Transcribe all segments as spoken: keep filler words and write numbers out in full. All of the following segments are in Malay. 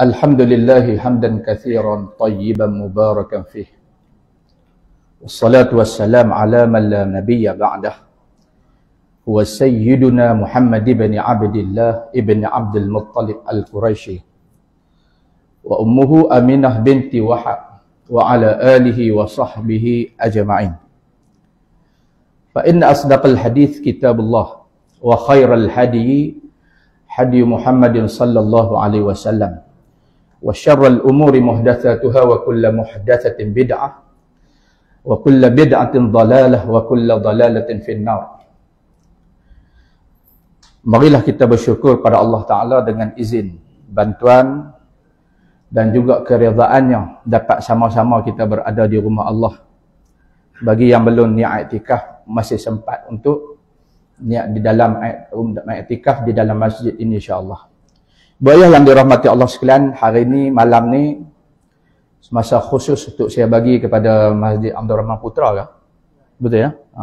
Alhamdulillahi hamdan kathiran tayyiban mubarakan fih. Wassalatu wassalam ala man la nabiyya ba'dah. Huwa sayyiduna Muhammad ibn Abdillah ibn Abdul Muttalib al-Quraisy. Wa ummuhu Aminah binti Wahab wa ala alihi wa sahbihi ajma'in. Fa inna asdaqal hadith kitabullah wa khairal hadi hadi Muhammadin sallallahu alaihi wasallam. Wa syarrul umuri muhdatsatuha wa kullu muhdatsatin bid'ah wa kullu bid'atin dhalalah wa kullu dhalalatin finnar. Marilah kita bersyukur pada Allah Ta'ala dengan izin, bantuan dan juga keredaannya dapat sama-sama kita berada di rumah Allah. Bagi yang belum niat iktikaf, masih sempat untuk niat di dalam iktikaf di dalam masjid ini insya-Allah. Buaya yang dirahmati Allah sekalian, hari ini malam ni semasa khusus untuk saya bagi kepada Masjid Abdul Rahman Putra ke? Betul ya? Ha.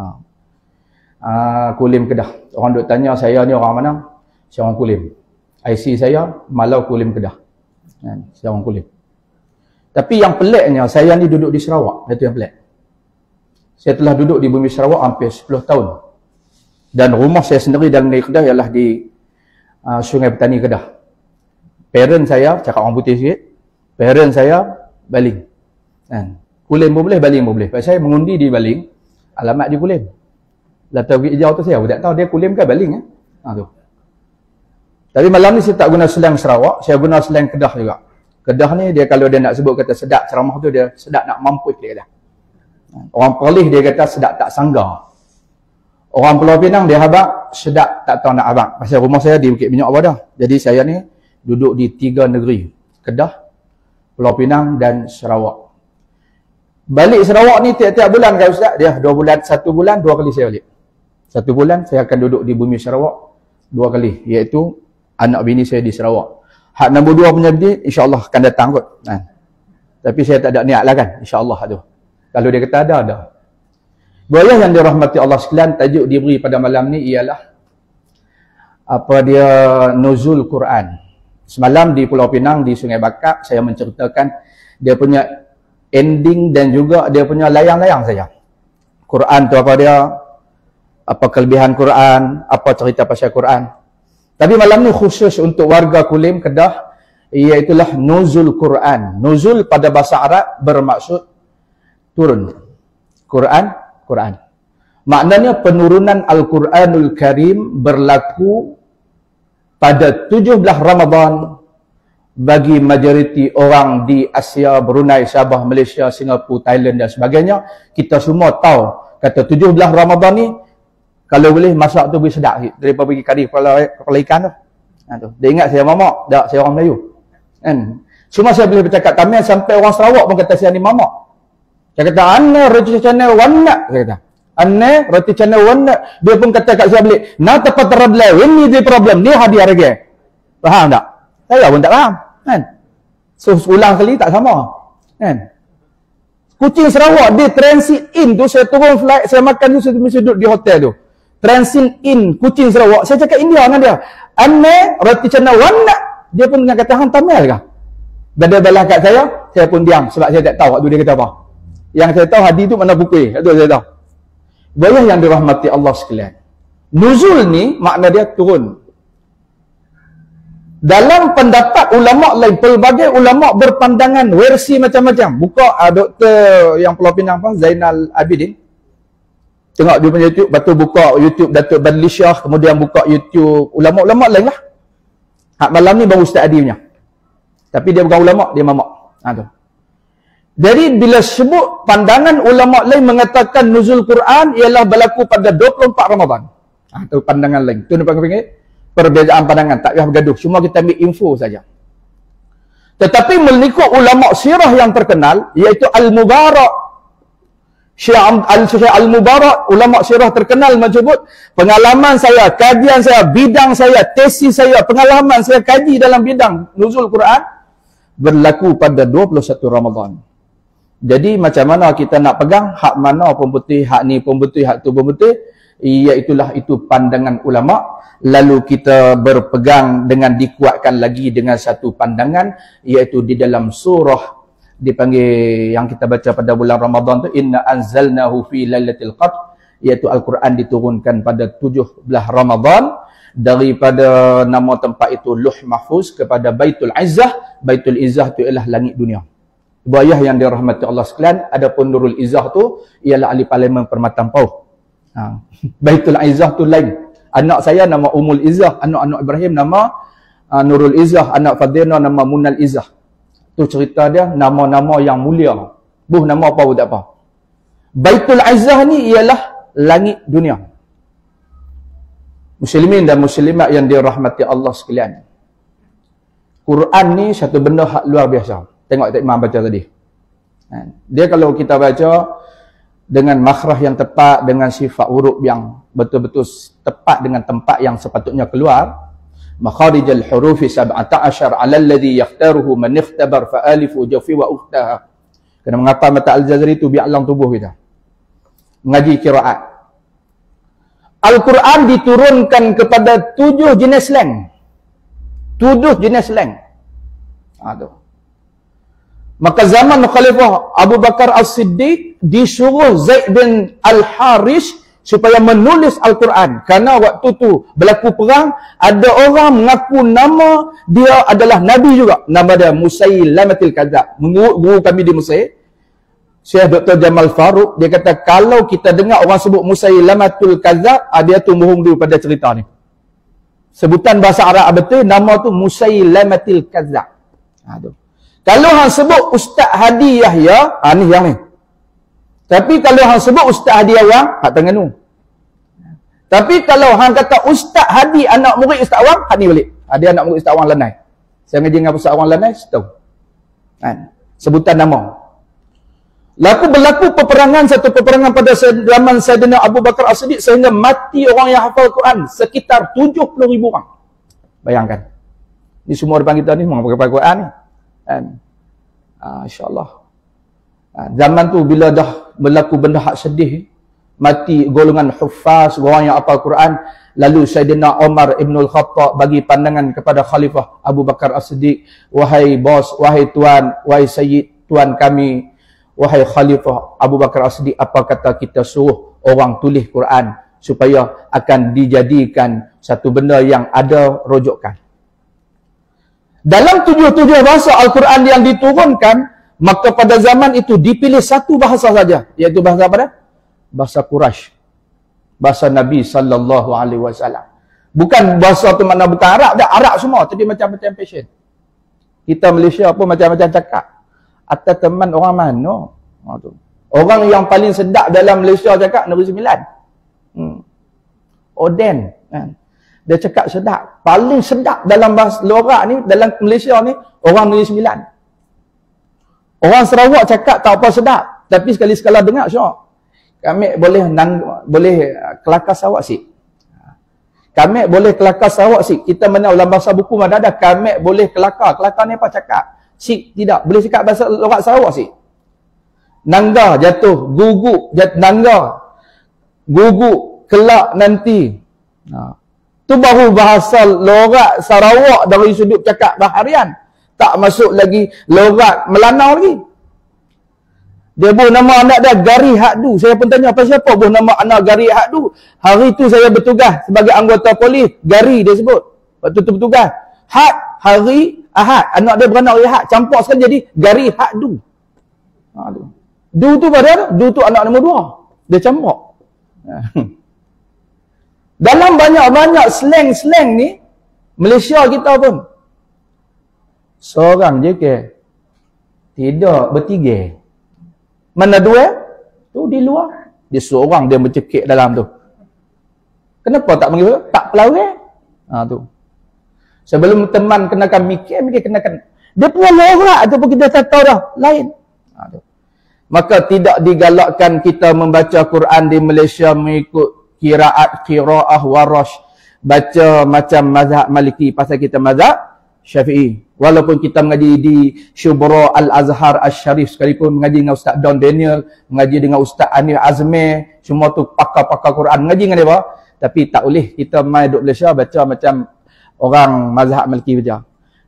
Uh, Kulim Kedah. Orang duk tanya saya ni orang mana? Saya orang Kulim. I C saya Malau Kulim Kedah. Kan? Saya orang Kulim. Tapi yang peliknya, saya ni duduk di Sarawak. Itu yang pelik. Saya telah duduk di bumi Sarawak hampir sepuluh tahun. Dan rumah saya sendiri dalam negeri Kedah ialah di uh, Sungai Petani Kedah. Parent saya, cakap orang putih sikit, parent saya Baling. Kan? Kulim pun boleh, Baling pun boleh. Sebab saya mengundi di Baling, alamat di Kulim. Latar hijau tu saya, aku tak tahu dia Kulim ke Baling. Eh? Ha, tu. Tapi malam ni saya tak guna slang Sarawak, saya guna slang Kedah juga. Kedah ni dia kalau dia nak sebut kata sedap ceramah tu, dia sedap nak mampus dia kata. Orang Perlis dia kata sedap tak sangga. Orang Pulau Pinang dia habaq sedap tak tahu nak abang. Pasal rumah saya di Bukit Minyak Abadah. Jadi saya ni duduk di tiga negeri. Kedah, Pulau Pinang dan Sarawak. Balik Sarawak ni tiap-tiap bulan kan Ustaz? Dia dua bulan, satu bulan, dua kali saya balik. Satu bulan saya akan duduk di bumi Sarawak dua kali. Iaitu anak bini saya di Sarawak. Hak nombor dua punya bini insyaAllah akan datang kot. Nah. Tapi saya tak ada niat lah kan? InsyaAllah tu. Kalau dia kata ada, ada. Buaya yang dirahmati Allah sekalian, tajuk diberi pada malam ni ialah apa dia nuzul Quran. Semalam di Pulau Pinang, di Sungai Bakap, saya menceritakan dia punya ending dan juga dia punya layang-layang saja. Quran tu apa dia, apa kelebihan Quran, apa cerita pasal Quran. Tapi malam ni khusus untuk warga Kulim, Kedah, iaitulah nuzul Quran. Nuzul pada bahasa Arab bermaksud turun. Quran, Quran. Maknanya penurunan Al-Quranul Karim berlaku pada tujuh belas Ramadan bagi majoriti orang di Asia, Brunei, Sabah, Malaysia, Singapura, Thailand dan sebagainya. Kita semua tahu kata tujuh belas Ramadan ni kalau boleh masak tu boleh sedap sikit daripada pergi kari kepala, kepala ikan tu. Ha, tu. Dia ingat saya mamak, tak, saya orang Melayu. Kan? Cuma saya boleh bercakap tamil sampai orang Sarawak pun kata saya ni mamak. Saya kata anna roti channel wanna, saya kata. Anne roti channel warna, dia pun kata kat saya balik, na tepat terabla, ini dia problem, ni hadiah lagi. Faham tak? Saya pun tak faham, kan? So ulang kali tak sama, kan? Kucing Sarawak dia transit in tu, saya turun flight, saya makan tu, saya mesti duduk di hotel tu. Transit in kucing Sarawak, saya cakap India dengan dia. Anne roti channel warna, dia pun dengan kata hang Tamil kah? Bila balas kat saya, saya pun diam sebab saya tak tahu waktu dia kata apa. Yang saya tahu hadi tu mana buku, itu saya tahu. Buaya yang dirahmati Allah sekalian. Nuzul ni makna dia turun. Dalam pendapat ulama lain, pelbagai ulama berpandangan versi macam-macam. Buka uh, doktor yang Pulau Pinang apa, Zainal Abidin. Tengok dia punya YouTube, lepas tu buka YouTube Datuk Badli Shah, kemudian buka YouTube ulama-ulama lain lah. Hak malam ni baru Ustaz Adi punya. Tapi dia bukan ulama, dia mamak. Ha tu. Jadi bila sebut pandangan ulama lain mengatakan nuzul Quran ialah berlaku pada dua puluh empat Ramadan. Ah, itu pandangan lain. Itu nampak pinggir? Perbezaan pandangan, tak payah bergaduh. Cuma kita ambil info saja. Tetapi mengikut ulama sirah yang terkenal iaitu Al-Mubarak. Syekh Al-Mubarak, ulama sirah terkenal menyebut pengalaman saya, kajian saya, bidang saya, tesis saya, pengalaman saya kaji dalam bidang nuzul Quran berlaku pada dua puluh satu Ramadan. Jadi macam mana kita nak pegang, hak mana pun betul, hak ni pun betul, hak tu pun betul. Iaitulah itu pandangan ulama. Lalu kita berpegang dengan dikuatkan lagi dengan satu pandangan, iaitu di dalam surah dipanggil yang kita baca pada bulan Ramadan tu, inna anzalnahu fi lailatul qadr, iaitu Al-Quran diturunkan pada tujuh belas Ramadan. Daripada nama tempat itu Luh Mahfuz kepada Baitul Izzah. Baitul Izzah itu ialah langit dunia. Ibu ayah yang dirahmati Allah sekalian, adapun Nurul Izzah tu ialah ahli parlimen Permatan Pauh. Ha. Baitul Izzah tu lain. Anak saya nama Umul Izzah, anak-anak Ibrahim nama uh, Nurul Izzah, anak Fadina nama Munal Izzah. Tu cerita dia, nama-nama yang mulia. Buh nama apa pun tak apa. Baitul Izzah ni ialah langit dunia. Muslimin dan muslimat yang dirahmati Allah sekalian. Quran ni satu benda hak luar biasa. Tengok tak Imam baca tadi. Dia kalau kita baca dengan makhraj yang tepat, dengan sifat huruf yang betul-betul tepat dengan tempat yang sepatutnya keluar, makharijal hurufi sab'ata asyar 'ala alladhi yakhtaruhu man ikhtabar fa alifu jawfi wa ukhtaha. Kena mengapa mata Al-Jazari tu bi'alam tubuh kita. Mengaji qiraat. Al-Quran diturunkan kepada tujuh jenis slang. Tujuh jenis slang. Aduh. Maka zaman Khalifah Abu Bakar As-Siddiq disuruh Zaid bin Al-Haris supaya menulis Al-Quran. Kerana waktu tu berlaku perang, ada orang mengaku nama dia adalah Nabi juga. Nama dia Musailamatil Kadzab. Menurut guru kami di Mesir, Syekh Doktor Jamal Farouk, dia kata kalau kita dengar orang sebut Musailamatul Kadzab, dia tu bohong dulu pada cerita ni. Sebutan bahasa Arab betul, nama tu Musailamatil Kadzab. Aduh. Kalau hang sebut Ustaz Hadi Yahya, ah ni yang ni. Tapi kalau hang sebut Ustaz Hadi Awang, hak Terengganu. Tapi kalau hang kata Ustaz Hadi anak murid Ustaz Awang, hak ni balik. Ada anak murid Ustaz Awang Lanai. Saya ngaji dengan Ustaz Awang Lanai, setahun. Kan? Sebutan nama. Laku berlaku peperangan, satu peperangan pada zaman Sayyidina Abu Bakar As-Siddiq sehingga mati orang yang hafal Quran sekitar tujuh puluh ribu orang. Bayangkan. Ni semua depan kita ni memang pakai Quran ni. Kan? Ah, InsyaAllah. Ah, zaman tu bila dah berlaku benda hak sedih, mati golongan huffaz, orang yang hafal Quran, lalu Sayyidina Umar Ibn Al-Khattab bagi pandangan kepada Khalifah Abu Bakar As-Siddiq, wahai bos, wahai tuan, wahai sayyid, tuan kami, wahai Khalifah Abu Bakar As-Siddiq, apa kata kita suruh orang tulis Quran supaya akan dijadikan satu benda yang ada rujukan. Dalam tujuh-tujuh bahasa Al-Quran yang diturunkan, maka pada zaman itu dipilih satu bahasa saja, iaitu bahasa apa dah? Bahasa Quraisy. Bahasa Nabi sallallahu alaihi wasallam. Bukan bahasa tu makna bukan Arab, dah Arab semua, tapi macam-macam passion. Kita Malaysia pun macam-macam cakap. Atas teman orang mana? Ha, tu. Orang yang paling sedap dalam Malaysia cakap Negeri Sembilan. Hmm. Oden. Kan? Dia cakap sedap. Paling sedap dalam bahasa lorak ni, dalam Malaysia ni, orang Negeri Sembilan. Orang Sarawak cakap tak apa sedap. Tapi sekali-sekala dengar syok. Kami boleh nang, boleh kelakar Sarawak sikit. Kami boleh kelakar Sarawak sikit. Kita mana dalam bahasa buku mana ada kami boleh kelakar. Kelakar ni apa cakap? Sik tidak. Boleh cakap bahasa lorak Sarawak sikit. Nangga jatuh, guguk jat nangga. Guguk kelak nanti. Ha. Tu baru bahasa lorak Sarawak dari sudut cakap baharian. Tak masuk lagi lorak Melanau lagi. Dia buh nama anak dia Gari Hakdu. Saya pun tanya apa siapa buh nama anak Gari Hakdu. Hari tu saya bertugas sebagai anggota polis. Gari dia sebut. Waktu tu bertugas. Had, hari, Ahad. Anak dia beranak hari Ahad. Campur sekali jadi Gari Hakdu. Aduh. Du tu pada Du tu anak nombor dua. Dia campur. Dalam banyak-banyak slang-slang ni, Malaysia kita pun seorang je ke? Tidak, bertiga. Mana dua? Tu di luar. Dia seorang dia mencekik dalam tu. Kenapa tak panggil? Tak pelawai. Ha tu. Sebelum teman kenakan mikir, mikir kenakan. Dia punya lorak tu pun kita tak tahu dah. Lain. Ha tu. Maka tidak digalakkan kita membaca Quran di Malaysia mengikut Qiraat, qiraah, warash. Baca macam mazhab Maliki pasal kita mazhab Syafi'i. Walaupun kita mengaji di Syubra Al-Azhar Al-Sharif sekalipun, mengaji dengan Ustaz Don Daniel, mengaji dengan Ustaz Anil Azmi, semua tu pakar-pakar Quran, mengaji dengan dia, tapi tak boleh kita mai duduk Malaysia baca macam orang mazhab Maliki baca.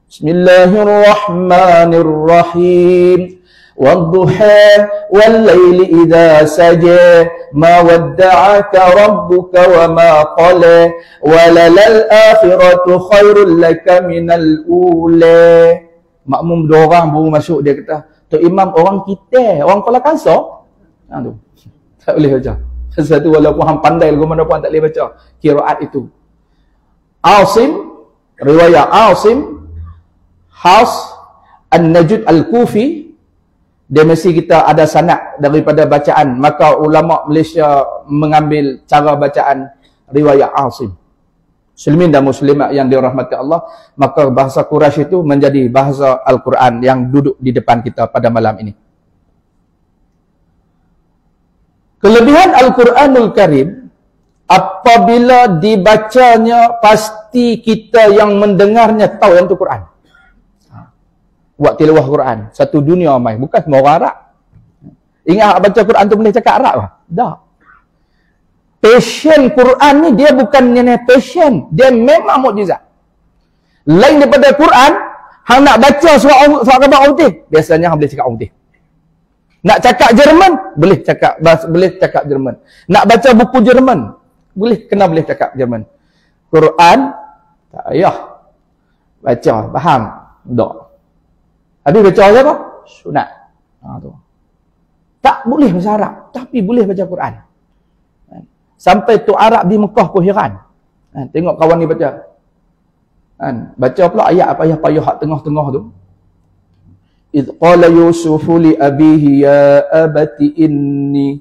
Bismillahirrahmanirrahim. Wadduha wal-laili idza saja ma wadda'aka rabbuka wa ma qala walalal akhiratu khairul laka minal ula. Makmum dua orang baru masuk, dia kata, Tok Imam orang kita, orang Kuala Kangsar. Ha tu. Tak boleh baca. Satu walaupun hang pandai lagu mana pun tak boleh baca qiraat itu. Asim, riwayat Asim Haus An-Najud Al-Kufi, dia mesti kita ada sanad daripada bacaan, maka ulama Malaysia mengambil cara bacaan riwayat Asim. Muslimin dan muslimat yang dirahmati Allah, maka bahasa Quraisy itu menjadi bahasa Al-Quran yang duduk di depan kita pada malam ini. Kelebihan Al-Quranul Karim, apabila dibacanya pasti kita yang mendengarnya tahu yang itu Quran. Buat tilawah Quran, satu dunia mai, bukan semua orang Arab. Ingat baca Quran tu boleh cakap Arab lah? Tak. Passion Quran ni dia bukan nyanyi passion, dia memang mukjizat. Lain daripada Quran, hang nak baca surah surah khabar orang putih, biasanya hang boleh cakap orang putih. Nak cakap Jerman, boleh cakap bahasa, boleh cakap Jerman. Nak baca buku Jerman, boleh, kena boleh cakap Jerman. Quran tak payah baca, faham? Tak. Habis baca apa? Sunat. Ha, tu. Tak boleh bahasa Arab, tapi boleh baca Quran. Sampai tu Arab di Mekah pun heran. Ha, tengok kawan ni baca. Ha, baca pula ayat apa payah-payah hak tengah-tengah tu. Idh qala Yusufu li abihi ya abati inni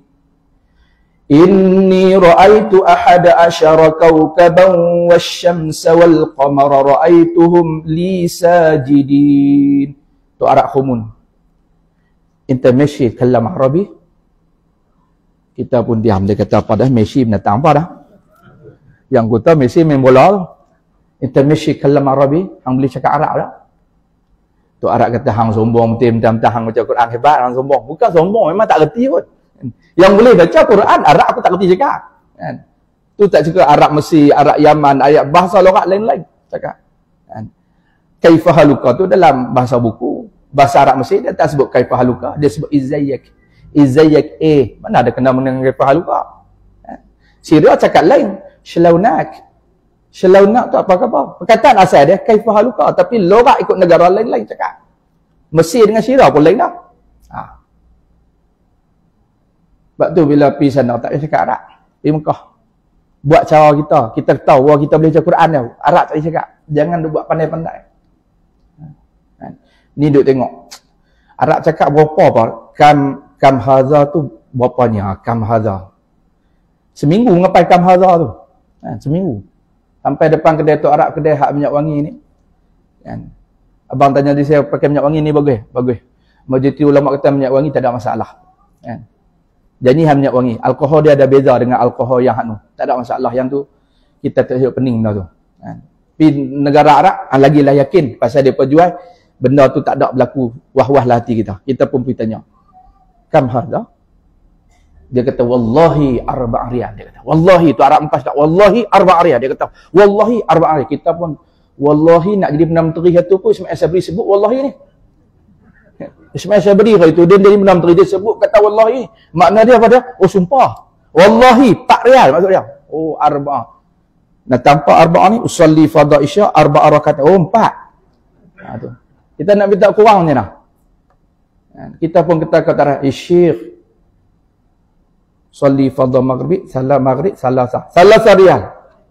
inni ra'aitu ahada asyara kawkaban wasyamsa wal qamara ra'aituhum li sajidin. Tu Arab Khumun. Intermeshi kalam Arabi. Kita pun diam, dia kata apa dah, Messi binatang apa dah. Yang kata Messi main bola. Intermeshi kalam Arabi, hang boleh cakap Arab dah. Tu Arab kata hang sombong, betul-betul hang baca Quran hebat, hang sombong. Bukan sombong, memang tak reti pun. Yang boleh baca Quran Arab aku tak reti cakap. Kan? Tu tak cakap Arab Mesir, Arab Yaman, ayat bahasa logat lain-lain cakap. Kan? Kaifahaluka tu dalam bahasa buku. Bahasa Arab Mesir dia tak sebut kaifahaluka, dia sebut izayyak. Izayyak eh, mana ada kena dengan kaifahaluka. Kan? Syria cakap lain, shalaunak. Shalaunak tu apa-apa. Perkataan asal dia kaifahaluka, tapi logat ikut negara lain-lain cakap. Mesir dengan Syria pun lain dah. Ha. Sebab tu bila pergi sana tak boleh cakap Arab. Pergi Mekah. Buat cara kita, kita tahu wah kita boleh baca Quran dah. Arab tak boleh cakap. Jangan dia buat pandai-pandai. Ni duk tengok. Arab cakap berapa apa? Kam kam hadza tu berapanya? Kam hadza. Seminggu ngapai kam hadza tu. Kan, seminggu. Sampai depan kedai tu Arab, kedai hak minyak wangi ni. Kan. Abang tanya dia, saya pakai minyak wangi ni bagus? Bagus. Majoriti ulama kata minyak wangi tak ada masalah. Kan. Jadi hak minyak wangi, alkohol dia ada beza dengan alkohol yang hak tu. Tak ada masalah yang tu. Kita tak hidup pening dah tu. Kan. Tapi negara Arab lagi lah yakin pasal dia perjual benda tu tak ada berlaku wah-wah lah hati kita. Kita pun pergi tanya. Kam hadza? Dia kata wallahi arba' riyal. Dia kata wallahi tu Arab Mekah tak. Wallahi arba' riyal. Dia kata wallahi arba' riyal. Kita pun wallahi nak jadi Perdana Menteri itu pun Ismail Sabri sebut wallahi ni. Ismail Sabri itu dia jadi Perdana Menteri dia sebut kata wallahi. Makna dia apa dia? Oh sumpah. Wallahi empat riyal maksud dia. Oh arba'. Nah tanpa arba' ni usalli fardhu isya arba' rakaat. Oh empat. Ha tu. Kita nak minta kurang je lah. Kita pun kata kata Syekh salli fardhu maghrib, salat maghrib, salasa. Salasa riyal.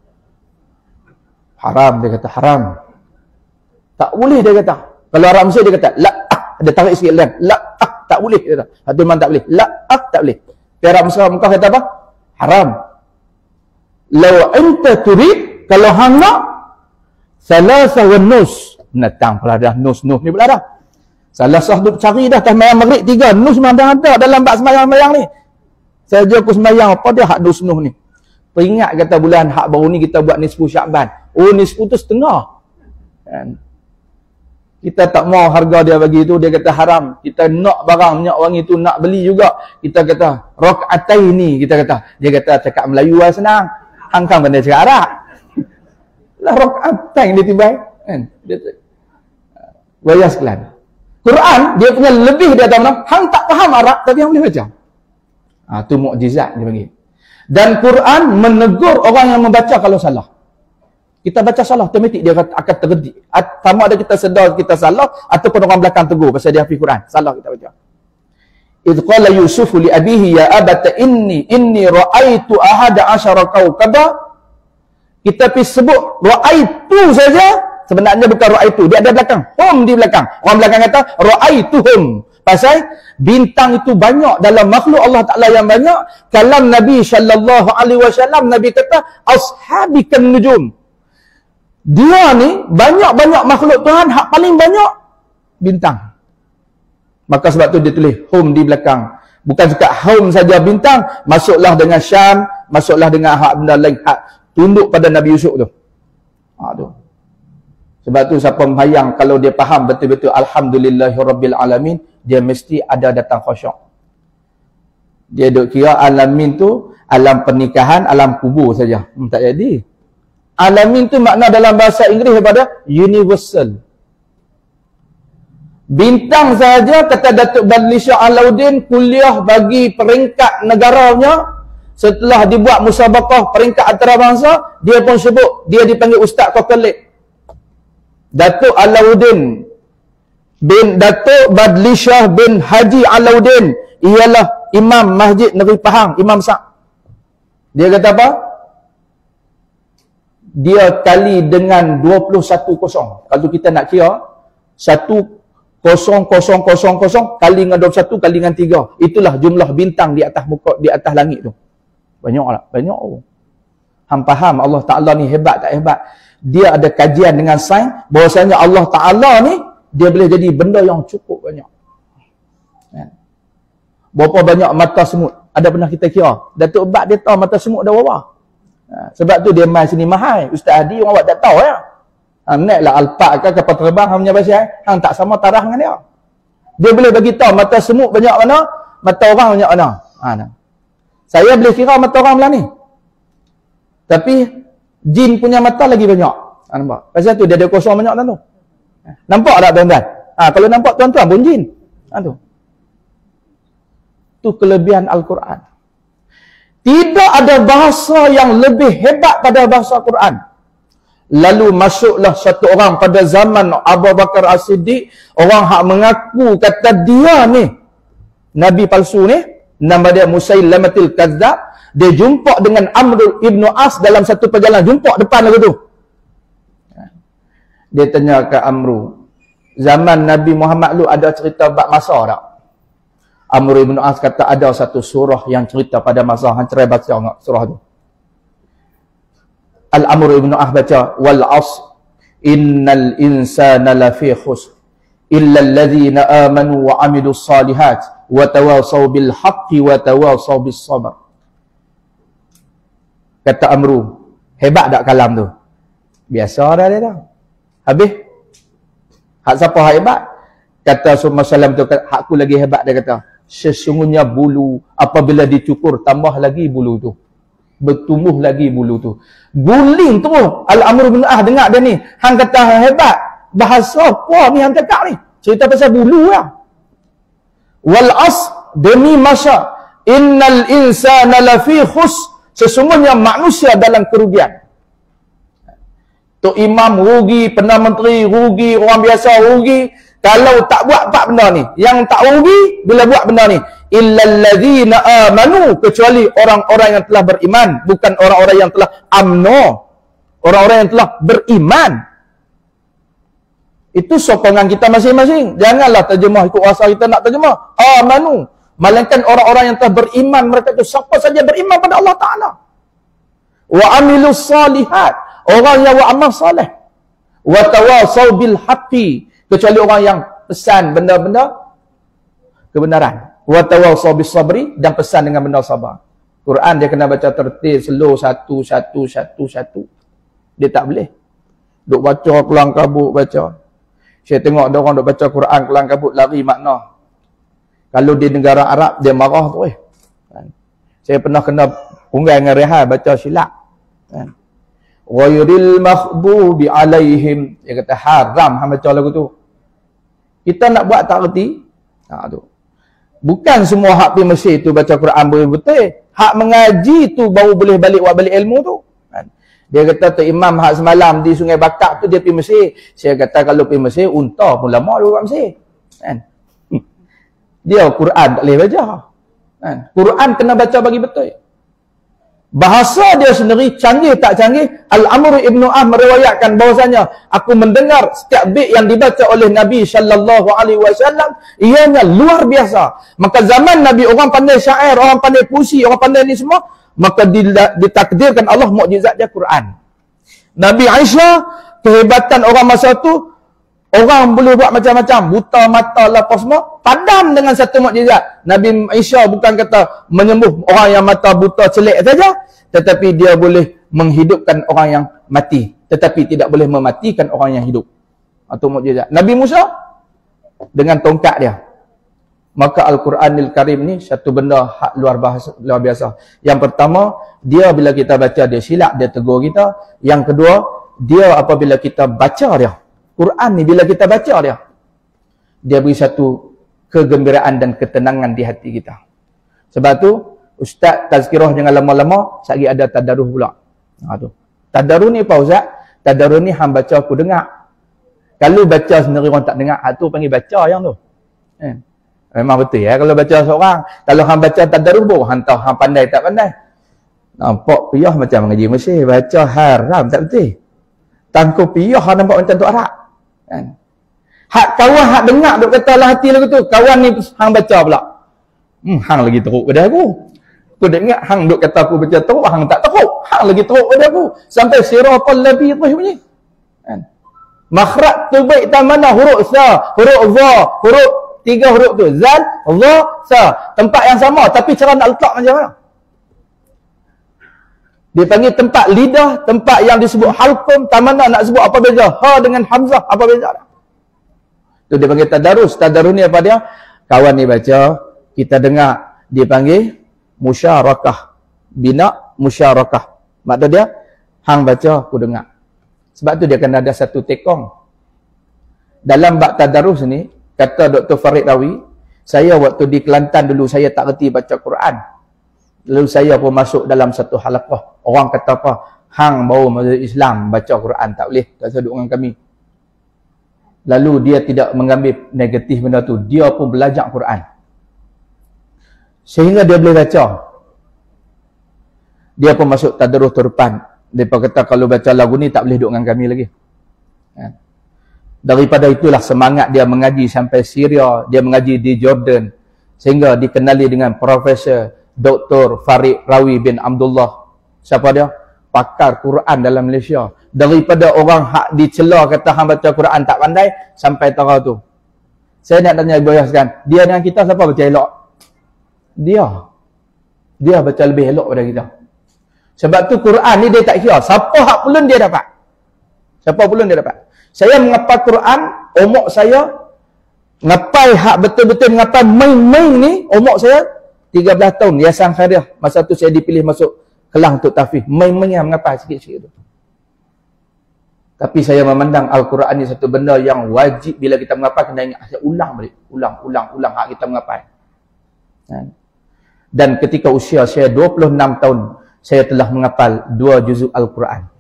Haram dia kata, haram. Tak boleh dia kata. Kalau Arab Mesir dia kata, la ah, dia tarik sikit lain. La ah, tak boleh dia kata. Hatu memang tak boleh. La ah, tak boleh. Tapi Arab Mesir Mekah kata apa? Haram. Law anta turid, kalau hang nak salasa wa nus. Natang pula dah nus-nus ni pula dah. Salah satu cari dah semayang maghrib tiga. Nus memang ada dalam bab semayang-semayang ni. Saya je aku semayang apa dia hak nus-nus ni. Peringat kata bulan hak baru ni kita buat nisfu Syakban. Oh nisfu tu setengah. Kan? Kita tak mau harga dia bagi tu, dia kata haram. Kita nak barang minyak wangi tu, nak beli juga. Kita kata, rak'ataini, kita kata. Dia kata, cakap Melayu lah senang. Hang kan benda cakap Arab. Lah rak'atain dia tiba. Kan? Dia Waya sekalian. Quran, dia punya lebih dia tahu mana. Hang tak faham Arab, tapi hang boleh baca. Ha, tu mukjizat dia panggil. Dan Quran menegur orang yang membaca kalau salah. Kita baca salah, otomatik dia akan tergedik. Sama ada kita sedar kita salah, ataupun orang belakang tegur pasal dia hafiz Quran. Salah kita baca. Idh qala Yusufu li abihi ya abata inni inni ra'aitu ahada asyara kawkaba. Kita pergi sebut ra'aitu saja, sebenarnya bukan ra'aitu, dia ada belakang. Hum di belakang. Orang belakang kata ra'aituhum. Pasal bintang itu banyak dalam makhluk Allah Ta'ala yang banyak. Kalam Nabi sallallahu alaihi wasallam, Nabi kata ashabikan nujum. Dia ni banyak-banyak makhluk Tuhan, hak paling banyak bintang. Maka sebab tu dia tulis hum di belakang. Bukan cakap hum saja bintang, masuklah dengan Syam, masuklah dengan hak benda lain, hak tunduk pada Nabi Yusuf tu. Ha tu. Sebab tu siapa membayang kalau dia faham betul-betul alhamdulillahirabbil alamin, dia mesti ada datang khusyuk. Dia duk kira alamin tu alam pernikahan, alam kubur saja. Hmm, tak jadi. Alamin tu makna dalam bahasa Inggeris daripada universal. Bintang saja, kata Datuk Badli Shah Alauddin, kuliah bagi peringkat negaranya. Setelah dibuat musabaqah peringkat antarabangsa, dia pun sebut, dia dipanggil Ustaz Kokelik. Datuk Alauddin bin Datuk Badli Shah bin Haji Alauddin ialah Imam Masjid Negeri Pahang, Imam Sak. Dia kata apa? Dia kali dengan dua puluh satu kosong. Kalau kita nak kira, satu kosong kosong kosong kosong kali dengan dua puluh satu kali dengan tiga. Itulah jumlah bintang di atas muka, di atas langit tu. Banyak tak? Banyak. Oh. Hang faham Allah Ta'ala ni hebat tak hebat? Dia ada kajian dengan sains, bahawasanya Allah Ta'ala ni, dia boleh jadi benda yang cukup banyak. Ya. Berapa banyak mata semut? Ada pernah kita kira? Datuk Bat dia tahu mata semut dah berapa? Ha, sebab tu dia main sini mahal. Ustaz Hadi orang buat tak tahu ya. Ha, naiklah alpak ke kapal terbang hang punya pasal, hang tak sama taraf dengan dia. Dia boleh bagi tahu mata semut banyak mana, mata orang banyak mana. Ha, nah. Saya boleh kira mata orang belah ni. Tapi jin punya mata lagi banyak. Ha, nampak? Pasal tu dia ada kosong banyak dalam tu. Ha, nampak tak tuan-tuan? Ha, kalau nampak tuan-tuan pun jin. Ha, tu. Tu kelebihan Al-Quran. Tidak ada bahasa yang lebih hebat pada bahasa Quran. Lalu masuklah satu orang pada zaman Abu Bakar As-Siddiq, orang hak mengaku kata dia ni Nabi palsu ni, nama dia Musailamatil Kadzdzab. Dia jumpa dengan Amr ibn As dalam satu perjalanan, jumpa depan lagu tu. Dia tanya ke Amr, zaman Nabi Muhammad lu ada cerita bab masa tak? Amr ibn As kata ada satu surah yang cerita pada masa. Hang cerai baca enggak surah tu? Al-Amr ibn As baca wal asr innal insana lafi khusr illa alladhina amanu wa amilus salihat wa tawasaw bil haqqi wa tawasaw bis sabr. Kata Amru, hebat tak kalam tu? Biasa dah dia dah. Habis hak siapa hak hebat? Kata Rasulullah sallallahu alaihi wasallam tu, hakku lagi hebat, dia kata sesungguhnya bulu apabila dicukur tambah lagi bulu tu, bertumbuh lagi bulu tu. Guling terus Al-Amr bin Ah dengar dia ni, hang kata hang hebat, bahasa apa ni hang cakap ni? Cerita pasal bulu lah. Wal as, demi masa, innal insana lafi khus, sesungguhnya manusia dalam kerugian. Tok Imam rugi, Perdana Menteri rugi, orang biasa rugi. Kalau tak buat empat benda ni, yang tak rugi bila buat benda ni, illal ladzina amanu, kecuali orang-orang yang telah beriman, bukan orang-orang yang telah amno, orang-orang yang telah beriman. Itu sokongan kita masing-masing. Janganlah terjemah ikut rasa kita nak terjemah. Amanu, melainkan orang-orang yang telah beriman, mereka itu siapa saja beriman pada Allah Ta'ala. Wa amilus salihat, orang yang beramal saleh. Wa tawasaw bil haqqi, kecuali orang yang pesan benda-benda kebenaran. Wa tawasaw bis sabri, dan pesan dengan benda sabar. Quran dia kena baca tertib, slow, satu satu satu satu. Dia tak boleh duk baca kelang kabut baca. Saya tengok ada orang duk baca Quran kelang kabut lari makna. Kalau di negara Arab dia marah tu eh. Saya pernah kena punggai dengan Rehan baca silap. Kan. Ghairil maghdubi alaihim. Dia kata haram hang baca lagu tu. Kita nak buat tak reti. Ha tu. Bukan semua hak pergi Mesir tu baca Quran boleh betul. Hak mengaji tu baru boleh balik buat balik ilmu tu. Kan. Dia kata tu imam hak semalam di Sungai Bakak tu dia pergi Mesir. Saya kata kalau pergi Mesir unta pun lama dia buat Mesir. Kan. Dia Quran tak boleh baca. Kan. Quran kena baca bagi betul. Bahasa dia sendiri canggih tak canggih. Al-Amr Ibn Ah meriwayatkan bahawasanya aku mendengar setiap bait yang dibaca oleh Nabi sallallahu alaihi wasallam ianya luar biasa. Maka zaman Nabi orang pandai syair, orang pandai puisi, orang pandai ni semua, maka ditakdirkan Allah mukjizat dia Quran. Nabi Aisyah kehebatan orang masa tu orang boleh buat macam-macam, buta mata apa semua, padam dengan satu mukjizat. Nabi Aisyah bukan kata menyembuh orang yang mata buta celik saja, tetapi dia boleh menghidupkan orang yang mati, tetapi tidak boleh mematikan orang yang hidup. Itu mukjizat. Nabi Musa dengan tongkat dia. Maka Al-Quranil Karim ni satu benda hak luar bahasa, luar biasa. Yang pertama, dia bila kita baca dia silap, dia tegur kita. Yang kedua, dia apabila kita baca dia, Quran ni bila kita baca dia, dia beri satu kegembiraan dan ketenangan di hati kita. Sebab tu ustaz tazkirah jangan lama-lama, sekali ada tadarruh pula. Ha tu. Tadarruh ni apa ustaz? Tadarruh ni hang baca aku dengar. Kalau baca sendiri orang tak dengar, hak tu panggil baca yang tu. Eh. Memang betul ya kalau baca seorang. Kalau hang baca tadarruh pun hang tahu hang pandai tak pandai. Nampak piyah macam mengaji Mesir, baca haram tak betul. Tangkup piyah nampak macam tu Arab. Kan? Hak kawan hak dengar duk kata lah hati lagu tu. Kawan ni hang baca pula. Hmm, hang lagi teruk pada aku. Aku dengar hang duk kata aku baca teruk, hang tak teruk. Hang lagi teruk pada aku. Sampai siratal ladzi terus bunyi. Kan? Makhraj tu baik tak mana huruf sa, huruf za, huruf tiga huruf tu. Zal, za, sa. Tempat yang sama tapi cara nak letak macam mana? Dia panggil tempat lidah, tempat yang disebut halqum, tak mana nak sebut apa beza? Ha dengan hamzah, apa beza? Tu dia panggil tadarus. Tadarus ni apa dia? Kawan ni baca, kita dengar. Dia panggil musyarakah. Bina musyarakah. Maksud dia, hang baca, aku dengar. Sebab tu dia kena ada satu tekong. Dalam bab tadarus ni, kata Doktor Farid Rawi, saya waktu di Kelantan dulu, saya tak reti baca Quran. Lalu saya pun masuk dalam satu halaqah. Orang kata apa? Hang baru masuk Islam, baca Quran. Tak boleh. Tak seduk dengan kami. Lalu dia tidak mengambil negatif benda tu. Dia pun belajar Quran. Sehingga dia boleh baca. Dia pun masuk tadarus terdepan. Dia pun kata kalau baca lagu ni tak boleh duduk dengan kami lagi. Ha. Daripada itulah semangat dia mengaji sampai Syria. Dia mengaji di Jordan. Sehingga dikenali dengan Profesor Doktor Farid Rawi bin Abdullah. Siapa dia? Pakar Quran dalam Malaysia. Daripada orang hak dicela kata hang baca Quran tak pandai, sampai tara tu. Saya nak tanya Ibu Yaskan, dia dengan kita siapa baca elok? Dia. Dia baca lebih elok pada kita. Sebab tu Quran ni dia tak kira. Siapa hak pulun dia dapat. Siapa pulun dia dapat. Saya mengapa Quran, umur saya, ngapai hak betul-betul mengapai main-main ni, umur saya tiga belas tahun, Yayasan Khairiah. Masa tu saya dipilih masuk Kelang untuk tahfiz. Main-main yang mengapa sikit-sikit tu. Tapi saya memandang Al-Quran ni satu benda yang wajib bila kita mengapai, kena ingat, saya ulang balik. Ulang, ulang, ulang hak kita mengapai. Dan ketika usia saya dua puluh enam tahun, saya telah menghafal dua juzuk Al-Quran.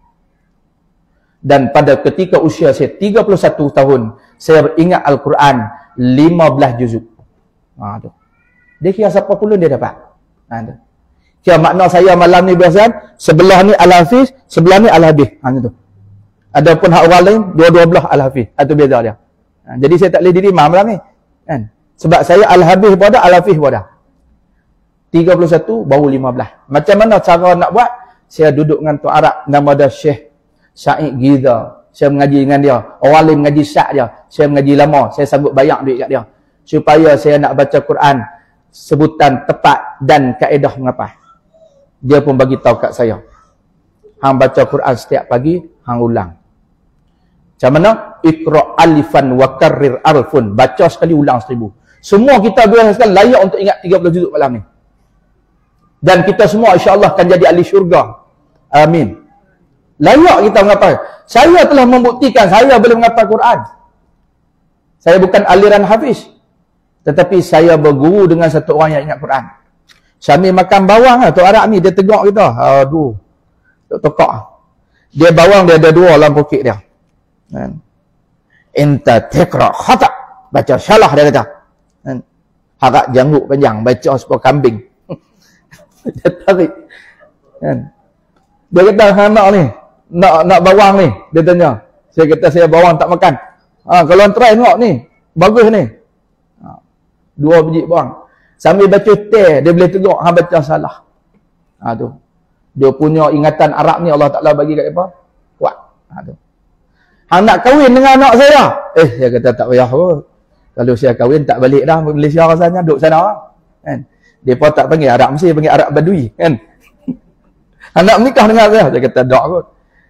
Dan pada ketika usia saya tiga puluh satu tahun, saya beringat Al-Quran lima belas juzuk. Ha, tu. Dia kira siapa pun dia dapat. Ha, tu. Kira makna saya malam ni biasa, sebelah ni Al-Hafiz, sebelah ni Al-Habib. Ha, tu. Adapun hak orang lain, dua-dua belah Al-Hafiz. Itu beza dia. Ha, jadi saya tak boleh diri malam ni. Kan? Sebab saya Al-Habib pun ada, Al-Hafiz pun ada. tiga puluh satu baru lima belas. Macam mana cara nak buat? Saya duduk dengan Tuan Arab, nama dia Syekh Syahid Giza. Saya mengaji dengan dia. Orang lain mengaji syak dia. Saya mengaji lama. Saya sanggup bayar duit kat dia. Supaya saya nak baca Quran sebutan tepat dan kaedah mengapai. Dia pun bagi tahu kat saya. Hang baca Quran setiap pagi, hang ulang. Macam mana? Iqra' alifan wa karrir alfun. Baca sekali, ulang seribu. Semua kita biasakan layak untuk ingat tiga puluh juzuk malam ni. Dan kita semua insya-Allah akan jadi ahli syurga. Amin. Layak kita menghafal. Saya telah membuktikan saya boleh menghafal Quran. Saya bukan aliran hafiz. Tetapi saya berguru dengan satu orang yang ingat Quran. Sambil makan bawang lah, Tok Arab ni, dia tegak kita. Aduh. Tok tokak. Dia bawang, dia ada dua dalam pokok dia. Kan? Inta tiqra khata. Baca salah, dia kata. Kan? Harap janggut panjang, baca sepuluh kambing. Dia tarik. Kan? Dia kata, anak ni, nak nak bawang ni. Dia tanya. Saya kata, saya bawang tak makan. Ha, kalau try tengok ni, bagus ni. Ha, dua biji bawang. Sambil baca teh, dia boleh tegak, ha, baca salah. Ha, tu. Dia punya ingatan Arab ni Allah Ta'ala bagi kat apa? Kuat. Ha, tu. Hang nak kahwin dengan anak saya? Eh, saya kata tak payah pun. Kalau saya kahwin tak balik dah Malaysia rasanya, duduk sana. Kan? Dia pun tak panggil Arab Mesir, panggil Arab Badui. Kan? Hang nak menikah dengan saya? Saya kata tak pun.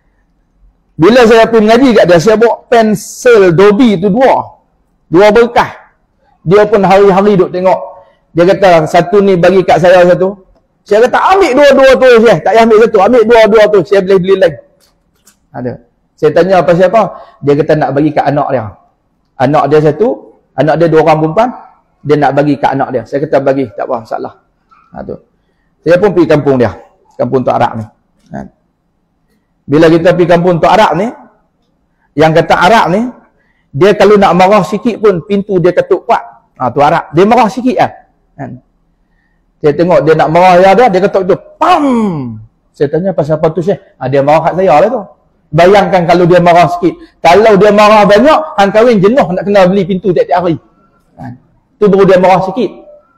Bila saya pergi mengaji kat dia, saya bawa pensel Dobi tu dua. Dua berkah. Dia pun hari-hari duduk tengok. Dia kata, satu ni bagi kat saya satu. Saya kata, ambil dua-dua tu. Saya tak payah ambil satu. Ambil dua-dua tu. Saya boleh beli lagi. Ada. Saya tanya apa siapa? Dia kata nak bagi kat anak dia. Anak dia satu. Anak dia dua orang perempuan. Dia nak bagi kat anak dia. Saya kata bagi. Tak apa. Masalah. Ha, tu. Saya pun pergi kampung dia. Kampung Tok Arab ni. Ha. Bila kita pergi kampung Tok Arab ni. Yang kata Arab ni. Dia kalau nak marah sikit pun pintu dia ketuk kuat. Ha, Tok Arab. Dia marah sikit lah. Kan? Saya tengok dia nak marah dia, dia ketuk tu, pam. Saya tanya pasal apa tu Syekh? Ha, dia marah kat saya lah tu. Bayangkan kalau dia marah sikit. Kalau dia marah banyak, hang kahwin jenuh nak kena beli pintu tiap-tiap hari. Ha, tu baru dia marah sikit.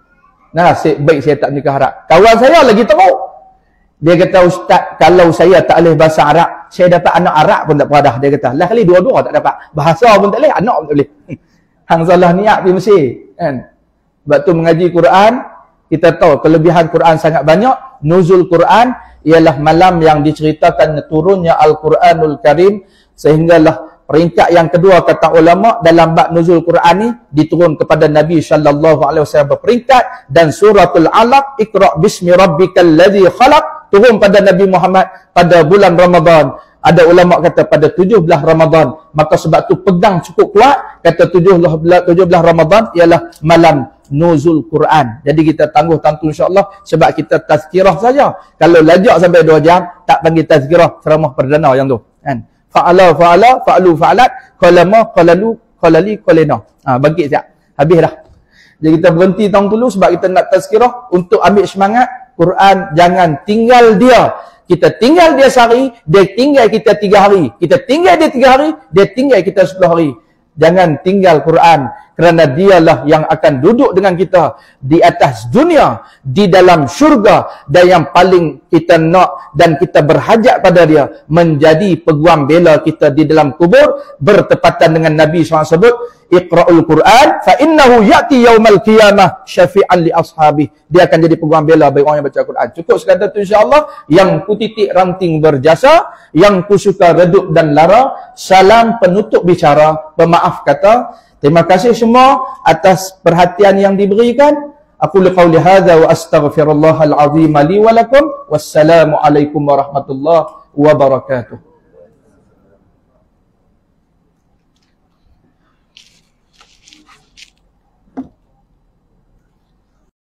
Nah, baik saya tak nikah Arab. Kawan saya lagi teruk. Dia kata, Ustaz, kalau saya tak boleh bahasa Arab, saya dapat anak Arab pun tak peradah. Dia kata, lah kali dua-dua tak dapat. Bahasa pun tak boleh, anak pun tak boleh. Hang salah niat di Mesir. Kan? Sebab tu mengaji Quran, kita tahu kelebihan Quran sangat banyak. Nuzul Quran ialah malam yang diceritakan turunnya Al-Quranul Karim, sehinggalah peringkat yang kedua kata ulama dalam bab nuzul Quran ni diturun kepada Nabi sallallahu alaihi wasallam berperingkat, dan suratul Alaq, Iqra bismi rabbikal ladzi khalaq, turun pada Nabi Muhammad pada bulan Ramadan. Ada ulama kata pada tujuh belas Ramadan. Maka sebab tu pegang cukup kuat, kata tujuh belas Ramadan ialah malam nuzul Quran. Jadi kita tangguh-tangguh insya-Allah, sebab kita tazkirah saja. Kalau lajak sampai dua jam tak panggil tazkirah, ceramah perdana yang tu. Kan? Fa'ala fa'ala fa'alu fa'alat qalama qalalu qalali qalina. Ha, bangkit siap. Habis dah. Jadi kita berhenti tahun dulu sebab kita nak tazkirah untuk ambil semangat. Quran jangan tinggal dia. Kita tinggal dia sehari, dia tinggal kita tiga hari. Kita tinggal dia tiga hari, dia tinggal kita sepuluh hari. Jangan tinggal Quran, kerana dialah yang akan duduk dengan kita di atas dunia, di dalam syurga, dan yang paling kita nak dan kita berhajat pada dia menjadi peguam bela kita di dalam kubur, bertepatan dengan Nabi shallallahu alaihi wasallam sebut, Iqra'ul Quran fa innahu ya'ti yaumal qiyamah syafi'an li ashabi. Dia akan jadi peguam bela bagi orang yang baca Quran. Cukup sekadar tu insya-Allah. Yang ku titik ranting berjasa, yang ku suka redup dan lara. Salam penutup bicara, pemaaf kata. Terima kasih semua atas perhatian yang diberikan. Aku liqauli hadza wa astaghfirullahal azim li wa lakum. Wassalamu alaikum warahmatullahi wabarakatuh.